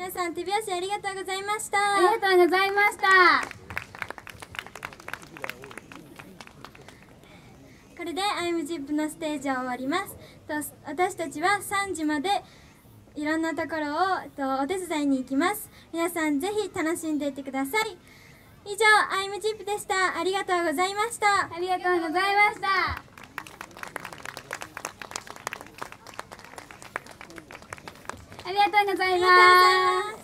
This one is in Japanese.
皆さん手拍子ありがとうございました。 ありがとうございました。 これでアイムジップのステージは終わります。私たちは3時までいろんなところをお手伝いに行きます。皆さんぜひ楽しんでいってください。以上、アイムジップでした。ありがとうございました。 ありがとうございました。ありがとうございます。